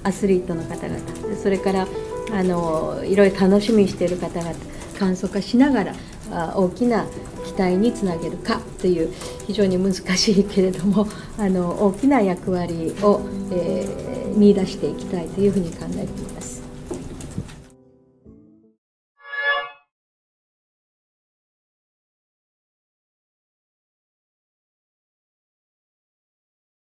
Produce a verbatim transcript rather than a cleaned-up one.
アスリートの方々、それからあのいろいろ楽しみにしている方々、簡素化しながら大きな期待につなげるかという非常に難しいけれどもあの大きな役割を、えー、見出していきたいというふうに考えています。